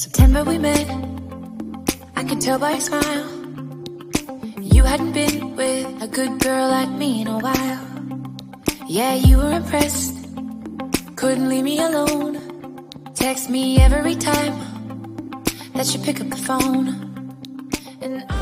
September we met, I could tell by your smile. You hadn't been with a good girl like me in a while. Yeah, you were impressed, couldn't leave me alone. Text me every time that you pick up the phone. And